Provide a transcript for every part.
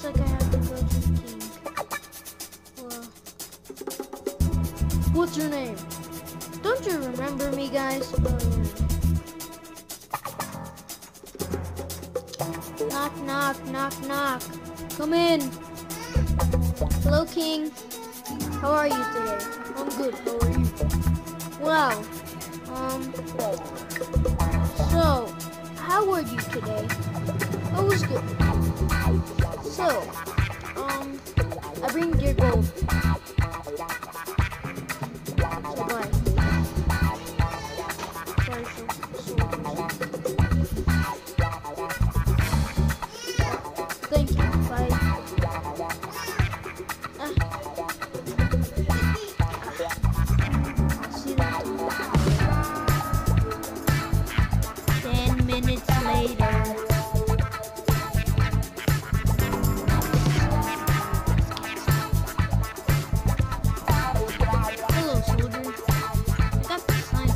like I have to go to the king. Well, what's your name? Don't you remember me, guys? Oh, yeah. Knock, knock, knock, knock. Come in. Hello, king. How are you today? I'm good. How are you? Well, so, how were you today? I was good. So, I bring your gold. So, bye. Sorry, soldiers. Thank you. Bye. I'll see you tomorrow. 10 minutes later. Hello, soldier. I got the sign.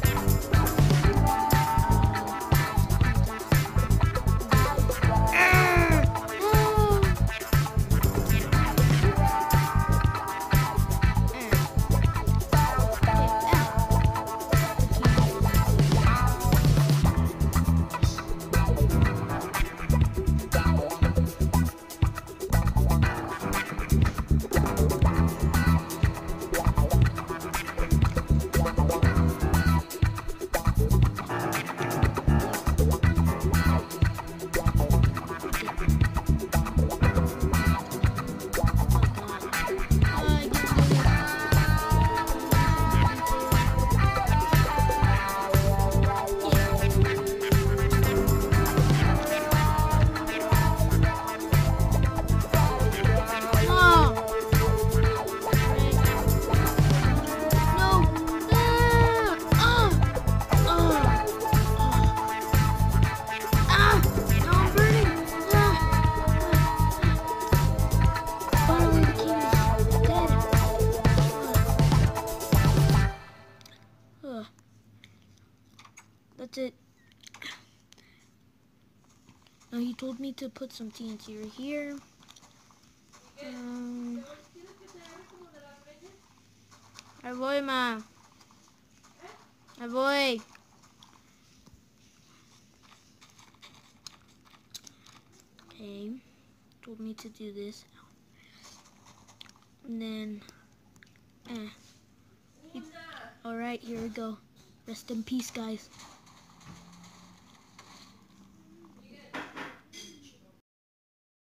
That's it. Now he told me to put some TNT right here. Ahí voy, ma. Ahí voy. Okay. Told me to do this. And then, alright, here we go. Rest in peace, guys.